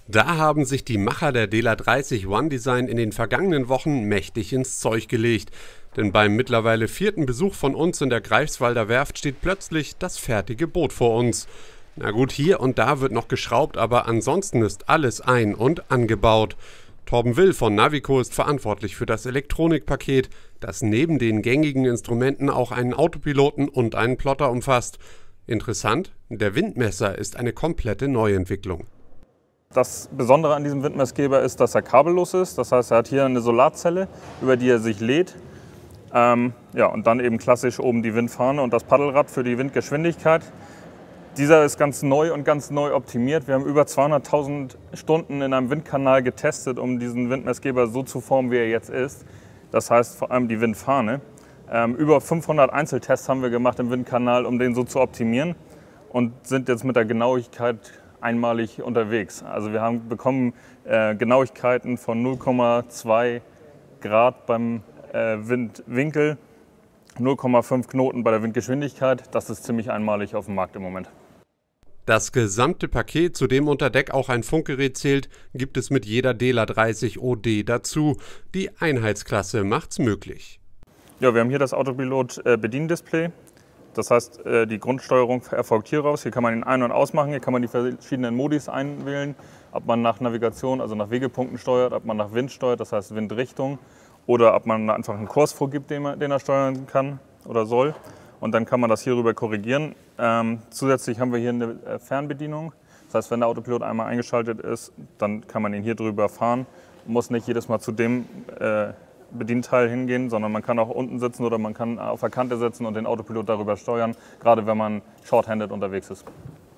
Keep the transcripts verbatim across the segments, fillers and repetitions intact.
Da haben sich die Macher der Dela dreißig One Design in den vergangenen Wochen mächtig ins Zeug gelegt. Denn beim mittlerweile vierten Besuch von uns in der Greifswalder Werft steht plötzlich das fertige Boot vor uns. Na gut, hier und da wird noch geschraubt, aber ansonsten ist alles ein- und angebaut. Torben Will von Navico ist verantwortlich für das Elektronikpaket, das neben den gängigen Instrumenten auch einen Autopiloten und einen Plotter umfasst. Interessant, der Windmesser ist eine komplette Neuentwicklung. Das Besondere an diesem Windmessgeber ist, dass er kabellos ist. Das heißt, er hat hier eine Solarzelle, über die er sich lädt. Ähm, ja, und dann eben klassisch oben die Windfahne und das Paddelrad für die Windgeschwindigkeit. Dieser ist ganz neu und ganz neu optimiert. Wir haben über zweihunderttausend Stunden in einem Windkanal getestet, um diesen Windmessgeber so zu formen, wie er jetzt ist. Das heißt vor allem die Windfahne. Ähm, über fünfhundert Einzeltests haben wir gemacht im Windkanal, um den so zu optimieren und sind jetzt mit der Genauigkeit einmalig unterwegs. Also wir haben bekommen äh, Genauigkeiten von null Komma zwei Grad beim äh, Windwinkel, null Komma fünf Knoten bei der Windgeschwindigkeit. Das ist ziemlich einmalig auf dem Markt im Moment. Das gesamte Paket, zu dem unter Deck auch ein Funkgerät zählt, gibt es mit jeder Dela dreißig O D dazu. Die Einheitsklasse macht's möglich. Ja, wir haben hier das Autopilot-Bediendisplay. Das heißt, die Grundsteuerung erfolgt hier raus. Hier kann man ihn ein- und ausmachen. Hier kann man die verschiedenen Modis einwählen, ob man nach Navigation, also nach Wegepunkten steuert, ob man nach Wind steuert, das heißt Windrichtung, oder ob man einfach einen Kurs vorgibt, den, man, den er steuern kann oder soll. Und dann kann man das hierüber korrigieren. Ähm, zusätzlich haben wir hier eine Fernbedienung. Das heißt, wenn der Autopilot einmal eingeschaltet ist, dann kann man ihn hier drüber fahren. Muss nicht jedes Mal zu dem äh, Bedienteil hingehen, sondern man kann auch unten sitzen oder man kann auf der Kante sitzen und den Autopilot darüber steuern, gerade wenn man short-handed unterwegs ist.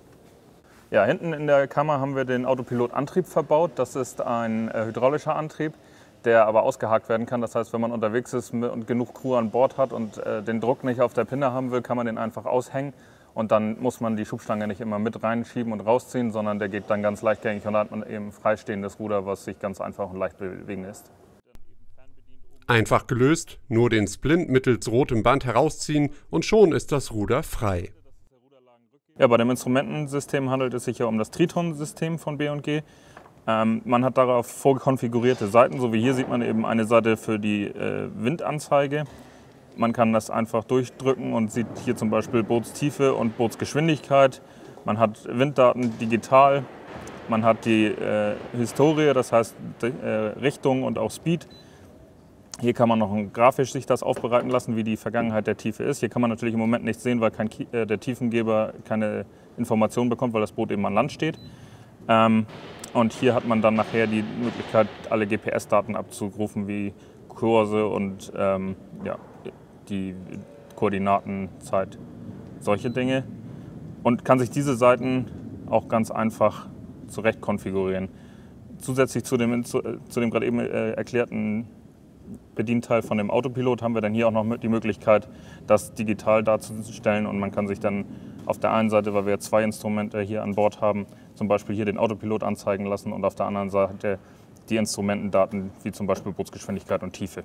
Ja, hinten in der Kammer haben wir den Autopilot-Antrieb verbaut. Das ist ein äh, hydraulischer Antrieb, der aber ausgehakt werden kann. Das heißt, wenn man unterwegs ist und genug Crew an Bord hat und äh, den Druck nicht auf der Pinne haben will, kann man den einfach aushängen. Und dann muss man die Schubstange nicht immer mit reinschieben und rausziehen, sondern der geht dann ganz leichtgängig und dann hat man eben freistehendes Ruder, was sich ganz einfach und leicht bewegen lässt. Einfach gelöst, nur den Splint mittels rotem Band herausziehen und schon ist das Ruder frei. Ja, bei dem Instrumentensystem handelt es sich ja um das Triton-System von B und G. Ähm, man hat darauf vorkonfigurierte Seiten, so wie hier sieht man eben eine Seite für die äh, Windanzeige. Man kann das einfach durchdrücken und sieht hier zum Beispiel Bootstiefe und Bootsgeschwindigkeit. Man hat Winddaten digital, man hat die äh, Historie, das heißt die, äh, Richtung und auch Speed. Hier kann man noch grafisch sich das aufbereiten lassen, wie die Vergangenheit der Tiefe ist. Hier kann man natürlich im Moment nichts sehen, weil kein, äh, der Tiefengeber keine Informationen bekommt, weil das Boot eben an Land steht. Ähm, und hier hat man dann nachher die Möglichkeit, alle G P S-Daten abzurufen, wie Kurse und ähm, ja, die Koordinatenzeit, solche Dinge. Und kann sich diese Seiten auch ganz einfach zurecht konfigurieren. Zusätzlich zu dem, zu, zu dem gerade eben äh, erklärten Bedienteil von dem Autopilot haben wir dann hier auch noch die Möglichkeit, das digital darzustellen und man kann sich dann auf der einen Seite, weil wir zwei Instrumente hier an Bord haben, zum Beispiel hier den Autopilot anzeigen lassen und auf der anderen Seite die Instrumentendaten, wie zum Beispiel Bootsgeschwindigkeit und Tiefe.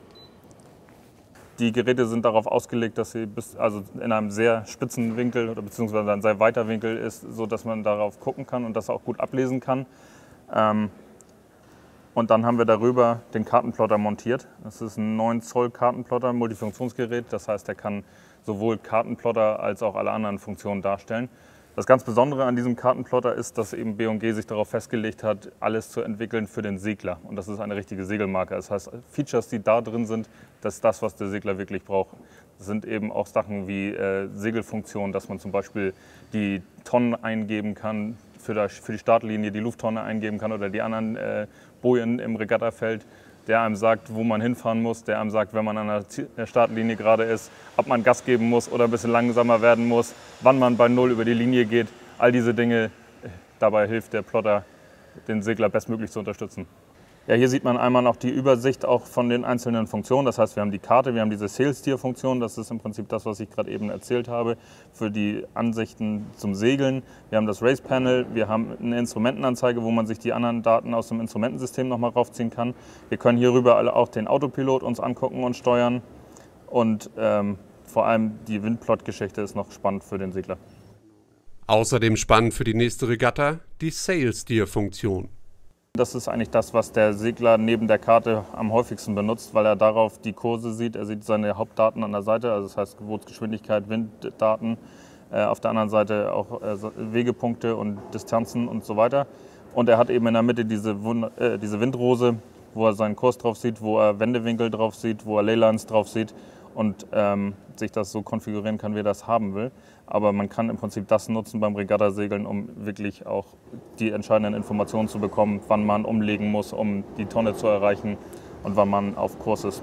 Die Geräte sind darauf ausgelegt, dass sie bis, also in einem sehr spitzen Winkel oder beziehungsweise ein sehr weiter Winkel ist, sodass man darauf gucken kann und das auch gut ablesen kann. Ähm, Und dann haben wir darüber den Kartenplotter montiert. Das ist ein neun Zoll Kartenplotter, Multifunktionsgerät. Das heißt, er kann sowohl Kartenplotter als auch alle anderen Funktionen darstellen. Das ganz Besondere an diesem Kartenplotter ist, dass eben B und G sich darauf festgelegt hat, alles zu entwickeln für den Segler. Und das ist eine richtige Segelmarke. Das heißt, Features, die da drin sind, das ist das, was der Segler wirklich braucht. Das sind eben auch Sachen wie äh, Segelfunktionen, dass man zum Beispiel die Tonnen eingeben kann, für, das, für die Startlinie die Lufttonne eingeben kann oder die anderen äh, Bojen im Regattafeld, der einem sagt, wo man hinfahren muss, der einem sagt, wenn man an der Startlinie gerade ist, ob man Gas geben muss oder ein bisschen langsamer werden muss, wann man bei Null über die Linie geht. All diese Dinge, dabei hilft der Plotter, den Segler bestmöglich zu unterstützen. Ja, hier sieht man einmal noch die Übersicht auch von den einzelnen Funktionen. Das heißt, wir haben die Karte, wir haben diese Sail-Steer-Funktion. Das ist im Prinzip das, was ich gerade eben erzählt habe, für die Ansichten zum Segeln. Wir haben das Race-Panel, wir haben eine Instrumentenanzeige, wo man sich die anderen Daten aus dem Instrumentensystem nochmal raufziehen kann. Wir können hierüber alle auch den Autopilot uns angucken und steuern. Und ähm, vor allem die Windplot-Geschichte ist noch spannend für den Segler. Außerdem spannend für die nächste Regatta die Sail-Steer-Funktion. Das ist eigentlich das, was der Segler neben der Karte am häufigsten benutzt, weil er darauf die Kurse sieht. Er sieht seine Hauptdaten an der Seite, also das heißt Bootsgeschwindigkeit, Winddaten. Äh, auf der anderen Seite auch äh, Wegepunkte und Distanzen und so weiter. Und er hat eben in der Mitte diese, Wund äh, diese Windrose, wo er seinen Kurs drauf sieht, wo er Wendewinkel drauf sieht, wo er Leylines drauf sieht und ähm, sich das so konfigurieren kann, wie er das haben will. Aber man kann im Prinzip das nutzen beim Regattasegeln, um wirklich auch die entscheidenden Informationen zu bekommen, wann man umlegen muss, um die Tonne zu erreichen und wann man auf Kurs ist.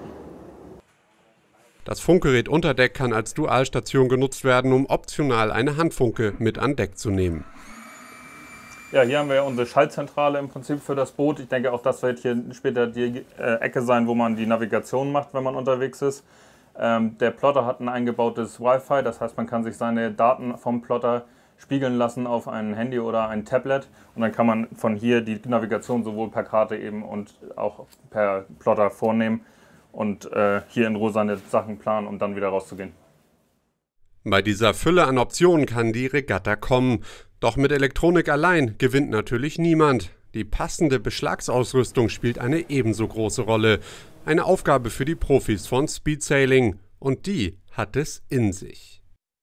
Das Funkgerät unter Deck kann als Dualstation genutzt werden, um optional eine Handfunke mit an Deck zu nehmen. Ja, hier haben wir unsere Schaltzentrale im Prinzip für das Boot. Ich denke, auch das wird hier später die äh, Ecke sein, wo man die Navigation macht, wenn man unterwegs ist. Ähm, der Plotter hat ein eingebautes Wi-Fi, das heißt, man kann sich seine Daten vom Plotter spiegeln lassen auf ein Handy oder ein Tablet und dann kann man von hier die Navigation sowohl per Karte eben und auch per Plotter vornehmen und äh, hier in Ruhe seine Sachen planen, um dann wieder rauszugehen. Bei dieser Fülle an Optionen kann die Regatta kommen. Doch mit Elektronik allein gewinnt natürlich niemand. Die passende Beschlagsausrüstung spielt eine ebenso große Rolle. Eine Aufgabe für die Profis von Speed Sailing. Und die hat es in sich.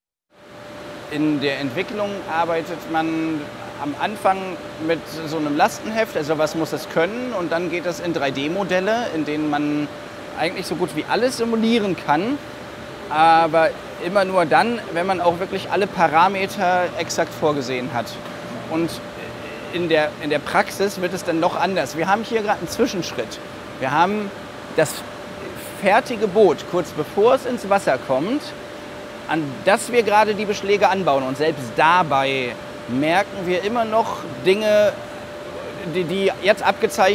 In der Entwicklung arbeitet man am Anfang mit so einem Lastenheft, also was muss es können. Und dann geht es in drei D Modelle, in denen man eigentlich so gut wie alles simulieren kann. Aber immer nur dann, wenn man auch wirklich alle Parameter exakt vorgesehen hat. Und in der, in der Praxis wird es dann noch anders. Wir haben hier gerade einen Zwischenschritt. Wir haben das fertige Boot, kurz bevor es ins Wasser kommt, an das wir gerade die Beschläge anbauen. Und selbst dabei merken wir immer noch Dinge, die, die jetzt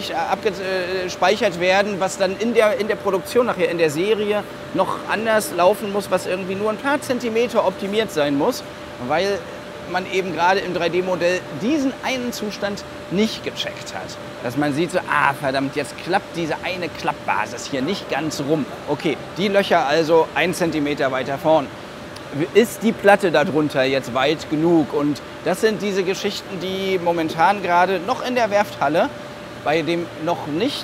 abgespeichert werden, was dann in der, in der Produktion, nachher in der Serie, noch anders laufen muss, was irgendwie nur ein paar Zentimeter optimiert sein muss, weil man eben gerade im drei D Modell diesen einen Zustand nicht gecheckt hat. Dass man sieht so, ah verdammt, jetzt klappt diese eine Klappbasis hier nicht ganz rum. Okay, die Löcher also ein Zentimeter weiter vorn. Ist die Platte darunter jetzt weit genug? Und das sind diese Geschichten, die momentan gerade noch in der Werfthalle bei dem noch nicht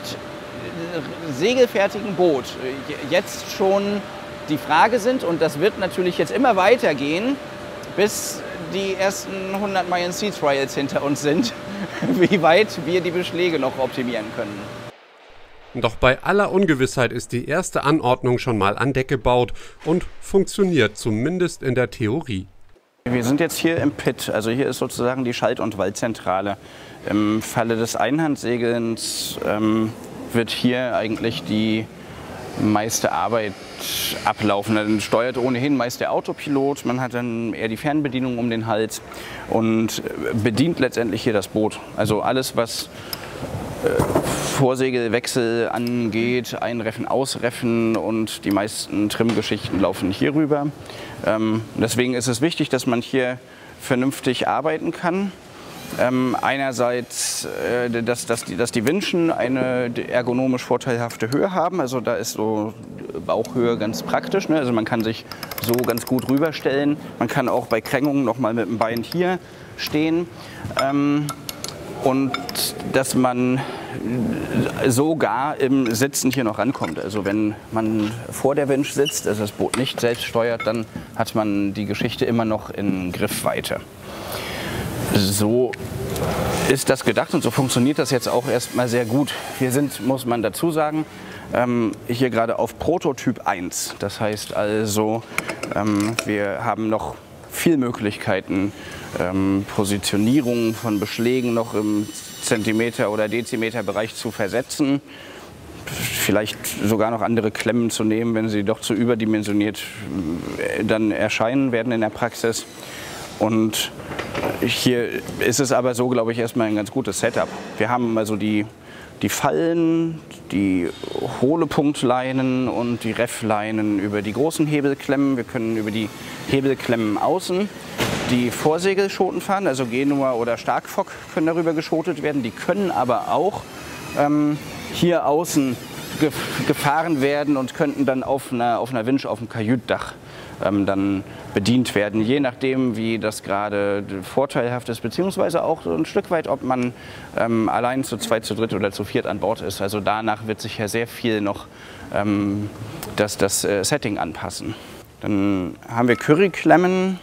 segelfertigen Boot jetzt schon die Frage sind. Und das wird natürlich jetzt immer weitergehen, bis die ersten hundert Meilen Sea Trials hinter uns sind, wie weit wir die Beschläge noch optimieren können. Doch bei aller Ungewissheit ist die erste Anordnung schon mal an Deck gebaut und funktioniert zumindest in der Theorie. Wir sind jetzt hier im Pit, also hier ist sozusagen die Schalt- und Waltzentrale. Im Falle des Einhandsegelns ähm, wird hier eigentlich die meiste Arbeit ablaufen. Dann steuert ohnehin meist der Autopilot, man hat dann eher die Fernbedienung um den Hals und bedient letztendlich hier das Boot. Also alles, was äh, Vorsegelwechsel angeht, Einreffen, Ausreffen und die meisten Trim-Geschichten laufen hier rüber. Ähm, deswegen ist es wichtig, dass man hier vernünftig arbeiten kann. Ähm, einerseits, äh, dass, dass, die, dass die Winschen eine ergonomisch vorteilhafte Höhe haben, also da ist so Bauchhöhe ganz praktisch, ne? Also man kann sich so ganz gut rüberstellen, man kann auch bei Krängungen noch mal mit dem Bein hier stehen ähm, und dass man sogar im Sitzen hier noch rankommt. Also wenn man vor der Winch sitzt, also das Boot nicht selbst steuert, dann hat man die Geschichte immer noch in Griffweite. So ist das gedacht und so funktioniert das jetzt auch erstmal sehr gut. Wir sind, muss man dazu sagen, ähm, hier gerade auf Prototyp eins. Das heißt also, ähm, wir haben noch viel Möglichkeiten, ähm, Positionierungen von Beschlägen noch im Zentimeter- oder Dezimeterbereich zu versetzen. Vielleicht sogar noch andere Klemmen zu nehmen, wenn sie doch zu überdimensioniert äh, dann erscheinen werden in der Praxis. Und hier ist es aber so, glaube ich, erstmal ein ganz gutes Setup. Wir haben also die, die Fallen, die Hohlepunktleinen und die Reffleinen über die großen Hebelklemmen. Wir können über die Hebelklemmen außen die Vorsegelschoten fahren, also Genua oder Starkfock können darüber geschotet werden. Die können aber auch ähm, hier außen gefahren werden und könnten dann auf einer, auf einer Winch auf dem Kajütdach ähm, dann bedient werden, je nachdem, wie das gerade vorteilhaft ist, beziehungsweise auch so ein Stück weit, ob man ähm, allein zu zweit, zu dritt oder zu viert an Bord ist. Also danach wird sich ja sehr viel noch ähm, das, das äh, Setting anpassen. Dann haben wir Curryklemmen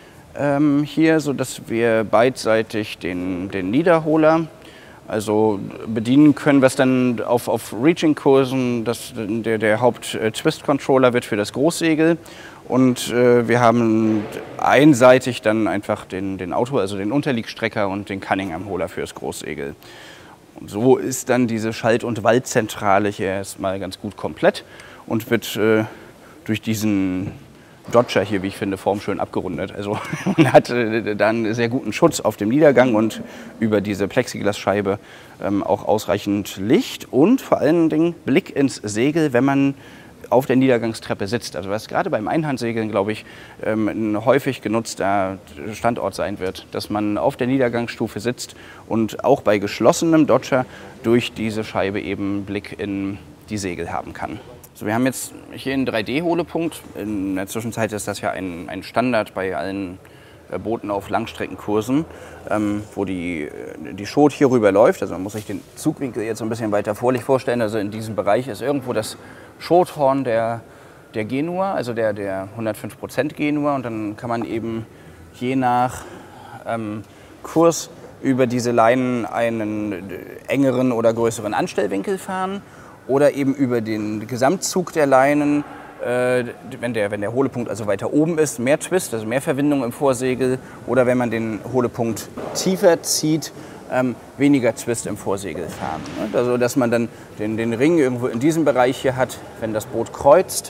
ähm, hier, sodass wir beidseitig den, den Niederholer also bedienen können, was dann auf, auf Reaching-Kursen das, der, der Haupt-Twist-Controller wird für das Großsegel. Und äh, wir haben einseitig dann einfach den, den Auto, also den Unterliegstrecker und den Cunningham-Holer für das Großsegel. Und so ist dann diese Schalt- und Waltzentrale hier erstmal ganz gut komplett und wird äh, durch diesen Dodger hier, wie ich finde, formschön abgerundet. Also man hat äh, da einen sehr guten Schutz auf dem Niedergang und über diese Plexiglasscheibe ähm, auch ausreichend Licht und vor allen Dingen Blick ins Segel, wenn man auf der Niedergangstreppe sitzt. Also was gerade beim Einhandsegeln, glaube ich, ähm, ein häufig genutzter Standort sein wird, dass man auf der Niedergangsstufe sitzt und auch bei geschlossenem Dodger durch diese Scheibe eben Blick in die Segel haben kann. So, wir haben jetzt hier einen drei D-Holepunkt. In der Zwischenzeit ist das ja ein, ein Standard bei allen äh, Booten auf Langstreckenkursen, ähm, wo die, die Schot hier rüber läuft. Also man muss sich den Zugwinkel jetzt so ein bisschen weiter vorlich vorstellen. Also in diesem Bereich ist irgendwo das Schothorn der, der Genua, also der, der hundertfünf Prozent Genua. Und dann kann man eben je nach ähm, Kurs über diese Leinen einen engeren oder größeren Anstellwinkel fahren. Oder eben über den Gesamtzug der Leinen, äh, wenn, der, wenn der Holepunkt also weiter oben ist, mehr Twist, also mehr Verwindung im Vorsegel. Oder wenn man den Holepunkt tiefer zieht, ähm, weniger Twist im Vorsegel fahren. Ne? Also dass man dann den, den Ring irgendwo in diesem Bereich hier hat, wenn das Boot kreuzt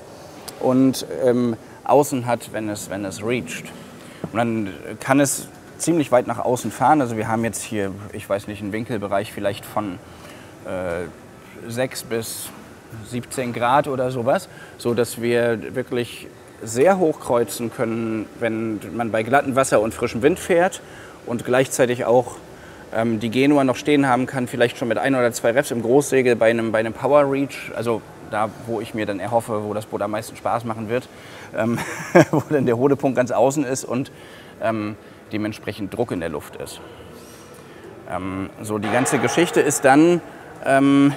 und ähm, außen hat, wenn es, wenn es reacht. Und dann kann es ziemlich weit nach außen fahren. Also wir haben jetzt hier, ich weiß nicht, einen Winkelbereich vielleicht von äh, sechs bis siebzehn Grad oder sowas, so dass wir wirklich sehr hoch kreuzen können, wenn man bei glattem Wasser und frischem Wind fährt und gleichzeitig auch ähm, die Genua noch stehen haben kann, vielleicht schon mit ein oder zwei Reps im Großsegel bei einem, bei einem Power Reach, also da, wo ich mir dann erhoffe, wo das Boot am meisten Spaß machen wird, ähm, wo dann der Holepunkt ganz außen ist und ähm, dementsprechend Druck in der Luft ist. Ähm, so, die ganze Geschichte ist dann, ähm,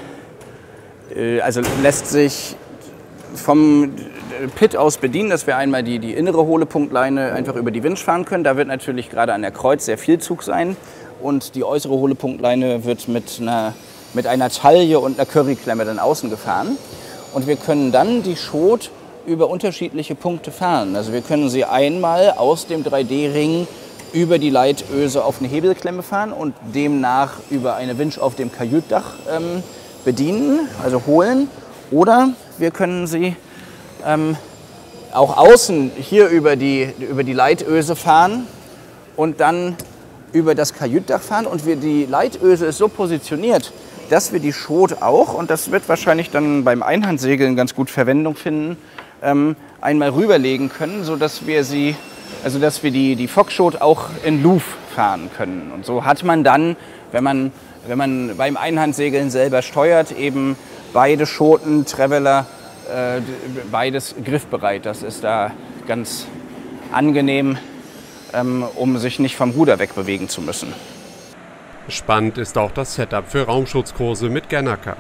also lässt sich vom Pit aus bedienen, dass wir einmal die, die innere Holepunktleine einfach über die Winch fahren können. Da wird natürlich gerade an der Kreuz sehr viel Zug sein. Und die äußere Holepunktleine wird mit einer, mit einer Taille und einer Curryklemme dann außen gefahren. Und wir können dann die Schot über unterschiedliche Punkte fahren. Also wir können sie einmal aus dem drei D-Ring über die Leitöse auf eine Hebelklemme fahren und demnach über eine Winch auf dem Kajütdach ähm, bedienen, also holen, oder wir können sie ähm, auch außen hier über die, über die Leitöse fahren und dann über das Kajütdach fahren. Und wir, die Leitöse ist so positioniert, dass wir die Schot auch, und das wird wahrscheinlich dann beim Einhandsegeln ganz gut Verwendung finden, ähm, einmal rüberlegen können, sodass wir sie, also dass wir die, die Fockschot auch in Luv fahren können. Und so hat man dann, wenn man Wenn man beim Einhandsegeln selber steuert, eben beide Schoten, Traveler, äh, beides griffbereit. Das ist da ganz angenehm, ähm, um sich nicht vom Ruder wegbewegen zu müssen. Spannend ist auch das Setup für Raumschutzkurse mit Gernacker.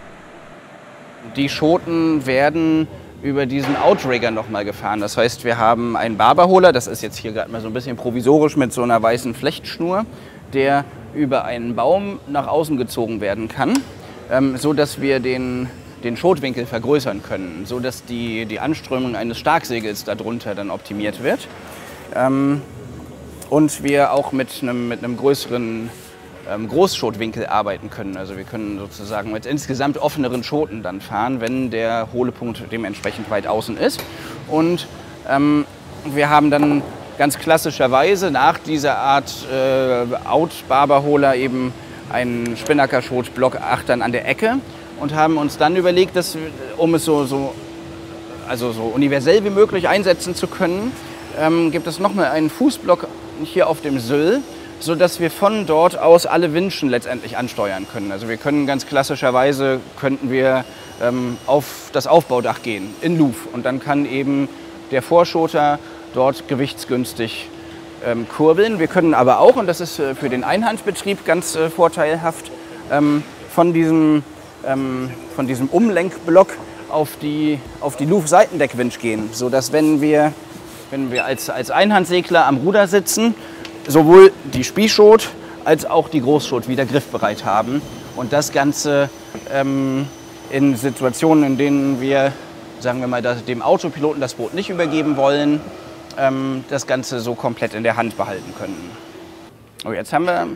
Die Schoten werden über diesen Outrigger nochmal gefahren. Das heißt, wir haben einen Barberholer, das ist jetzt hier gerade mal so ein bisschen provisorisch mit so einer weißen Flechtschnur, der über einen Baum nach außen gezogen werden kann, ähm, so dass wir den, den Schotwinkel vergrößern können, so dass die, die Anströmung eines Starksegels darunter dann optimiert wird. Ähm, und wir auch mit einem, mit einem größeren ähm, Großschotwinkel arbeiten können. Also wir können sozusagen mit insgesamt offeneren Schoten dann fahren, wenn der Holepunkt dementsprechend weit außen ist. Und ähm, wir haben dann ganz klassischerweise nach dieser Art äh, Out-Barberholer eben einen Spinnaker-Schot Block acht dann an der Ecke und haben uns dann überlegt, dass, um es so, so, also so universell wie möglich einsetzen zu können, ähm, gibt es nochmal einen Fußblock hier auf dem Syll, sodass wir von dort aus alle Winschen letztendlich ansteuern können. Also wir können ganz klassischerweise, könnten wir ähm, auf das Aufbaudach gehen, in Louvre. Und dann kann eben der Vorschoter dort gewichtsgünstig ähm, kurbeln. Wir können aber auch, und das ist äh, für den Einhandbetrieb ganz äh, vorteilhaft, ähm, von diesem, ähm, von diesem Umlenkblock auf die, auf die Louvre-Seitendeck-Winch gehen, sodass wenn wir, wenn wir als, als Einhandsegler am Ruder sitzen, sowohl die Spießschot als auch die Großschot wieder griffbereit haben. Und das Ganze ähm, in Situationen, in denen wir, sagen wir mal, dem Autopiloten das Boot nicht übergeben wollen, ähm, das Ganze so komplett in der Hand behalten können. Oh, jetzt haben wir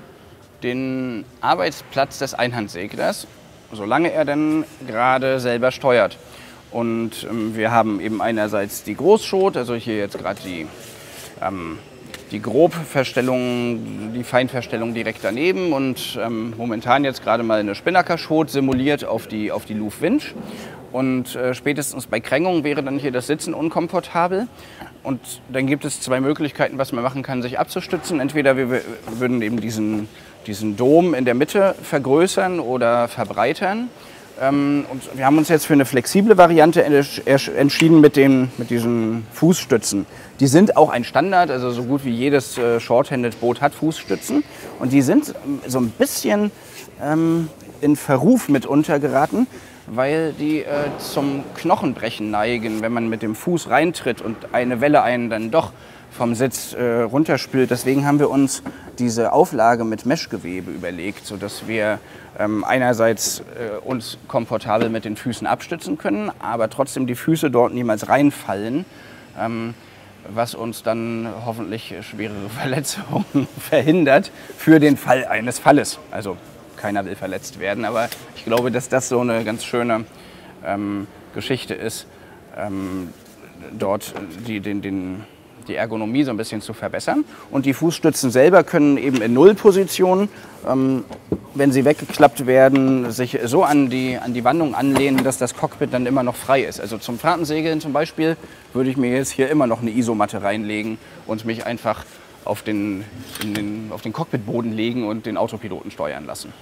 den Arbeitsplatz des Einhandseglers, solange er dann gerade selber steuert. Und ähm, wir haben eben einerseits die Großschot, also hier jetzt gerade die ähm, die Grobverstellung, die Feinverstellung direkt daneben und ähm, momentan jetzt gerade mal eine Spinnaker-Schot simuliert auf die, auf die Louvre-Winch. Und äh, spätestens bei Krängung wäre dann hier das Sitzen unkomfortabel. Und dann gibt es zwei Möglichkeiten, was man machen kann, sich abzustützen. Entweder wir würden eben diesen, diesen Dom in der Mitte vergrößern oder verbreitern. Ähm, und wir haben uns jetzt für eine flexible Variante entschieden mit, den, mit diesen Fußstützen. Die sind auch ein Standard, also so gut wie jedes äh, Short-Handed-Boot hat Fußstützen. Und die sind so ein bisschen ähm, in Verruf mitunter geraten, weil die äh, zum Knochenbrechen neigen, wenn man mit dem Fuß reintritt und eine Welle einen dann doch vom Sitz äh, runterspült. Deswegen haben wir uns diese Auflage mit Meshgewebe überlegt, sodass wir ähm, einerseits äh, uns komfortabel mit den Füßen abstützen können, aber trotzdem die Füße dort niemals reinfallen, ähm, was uns dann hoffentlich schwerere Verletzungen verhindert für den Fall eines Falles. Also keiner will verletzt werden, aber ich glaube, dass das so eine ganz schöne ähm, Geschichte ist, ähm, dort die, den, den, die Ergonomie so ein bisschen zu verbessern. Und die Fußstützen selber können eben in Nullposition, ähm, wenn sie weggeklappt werden, sich so an die, an die Wandung anlehnen, dass das Cockpit dann immer noch frei ist. Also zum Fahrtensegeln zum Beispiel würde ich mir jetzt hier immer noch eine Isomatte reinlegen und mich einfach auf den, in den, auf den Cockpitboden legen und den Autopiloten steuern lassen.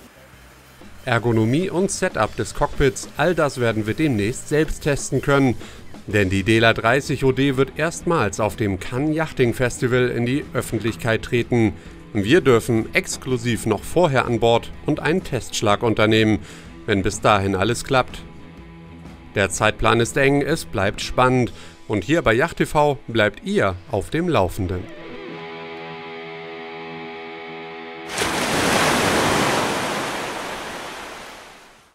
Ergonomie und Setup des Cockpits, all das werden wir demnächst selbst testen können. Denn die Dela dreißig O D wird erstmals auf dem Cannes Yachting Festival in die Öffentlichkeit treten. Wir dürfen exklusiv noch vorher an Bord und einen Testschlag unternehmen, wenn bis dahin alles klappt. Der Zeitplan ist eng, es bleibt spannend und hier bei Yacht T V bleibt ihr auf dem Laufenden.